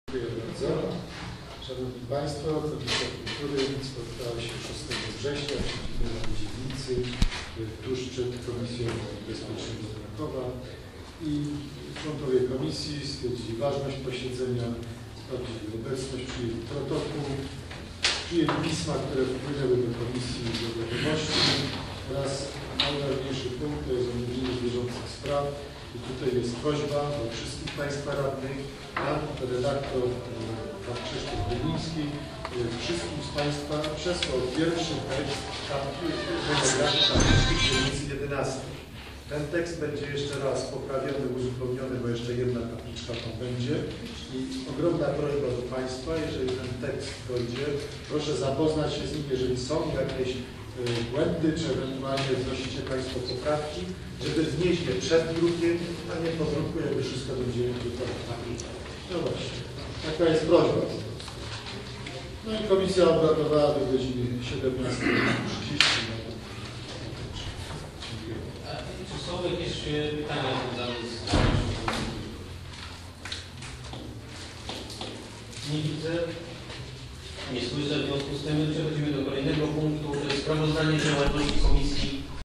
Dziękuję bardzo. Szanowni Państwo, Komisja Kultury spotkała się 6 września w siedzibie Rady Dzielnicy tuż przed Komisją Bezpieczeństwa Krakowa i członkowie komisji stwierdzili ważność posiedzenia, sprawdzili obecność, przyjęli protokół, przyjęli pisma, które wpłynęły do komisji do wiadomości oraz najważniejszy punkt to jest omówienie bieżących spraw. I tutaj jest prośba do wszystkich Państwa radnych, Pan redaktor Pan Krzysztof Dymiński, wszystkim z Państwa przesłał pierwszy tekst monografii tabliczki dzielnicy 11. Ten tekst będzie jeszcze raz poprawiony, uzupełniony, bo jeszcze jedna tabliczka tam będzie. I ogromna prośba do Państwa, jeżeli ten tekst dojdzie, proszę zapoznać się z nim, jeżeli są jakieś błędy, czy ewentualnie wnosicie Państwo poprawki, żeby znieść je przed drukiem, a nie po druku, jakby wszystko będzie gotowe. No właśnie, taka jest prośba po prostu. No i komisja obradowała do godziny 17:30. Dziękuję. Czy są jakieś pytania związane z... Nie widzę. Nie słyszę, w związku z tym przechodzimy do kolejnego punktu. To jest sprawozdanie działalności Komisji